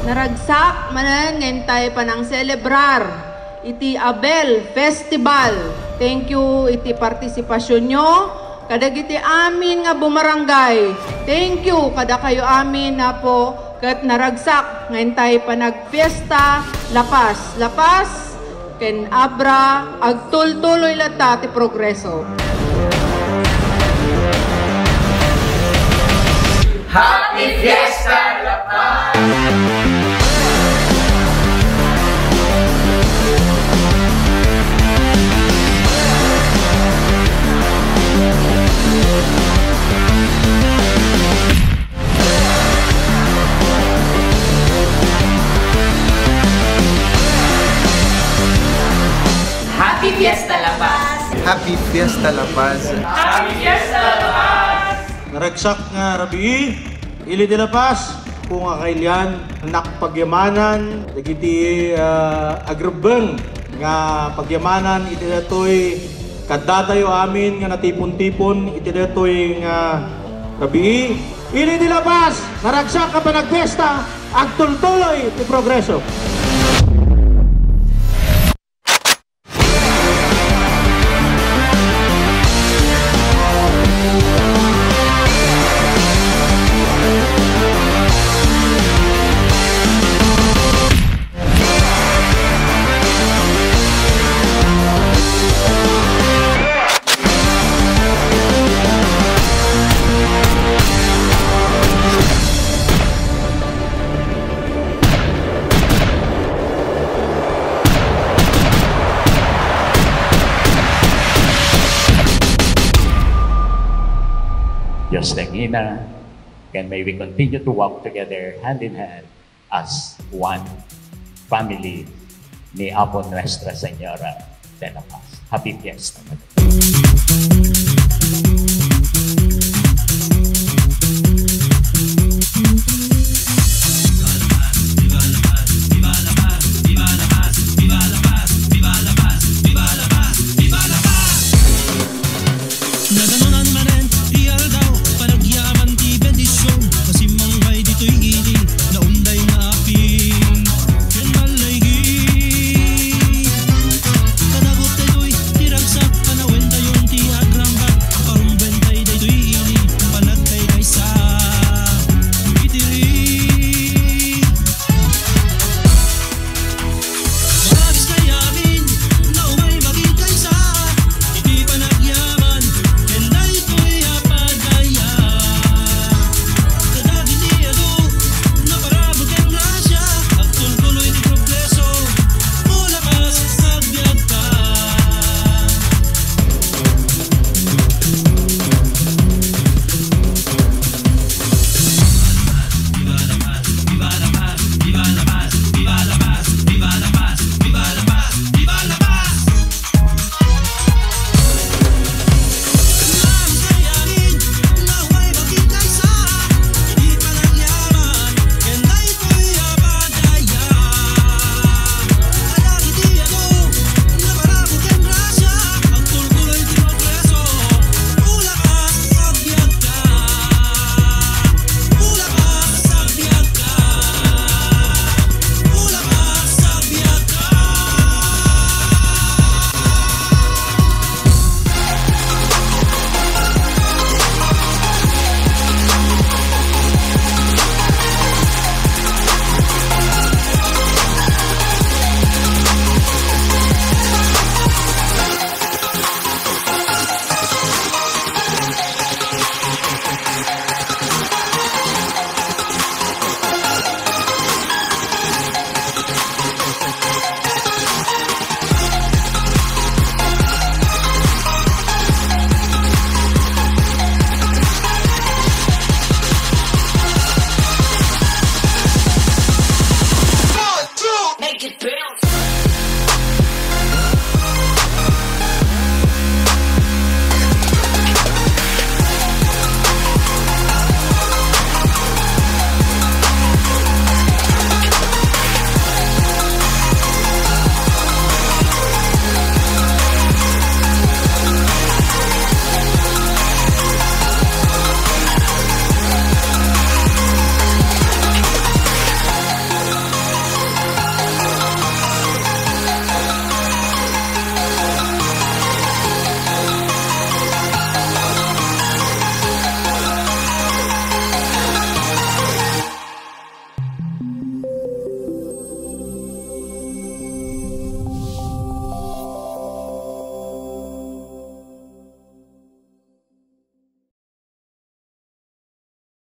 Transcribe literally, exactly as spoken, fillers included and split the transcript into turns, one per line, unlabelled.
Naragsak manan ngentay pa ng celebrar iti Abel Festival. Thank you iti partisipasyon nyo. Kadag iti amin nga bumarangay. Thank you kada kayo amin na po kat naragsak ngentay pa nagfiesta lapas. Lapas ken abra agtultuloy lata ti progreso.
Happy Fiesta La Paz!
Happy Fiesta La Paz!
Happy Fiesta La Paz!
Happy Fiesta La Paz!
Naragsak nga rabi, ili de La Paz, kung akailyan, nakpagyamanan, dagiti uh, agrabeng nga pagyamanan, iti datoy kadatayo amin nga natipon-tipon, iti datoy nga rabi, ili de La Paz, naragsak ka pa nagpesta, agtultuloy ti progreso.
Diyos ng Ina, and may we continue to walk together hand in hand as one family ni Apo Nuestra Señora de La Paz. Happy Fiesta!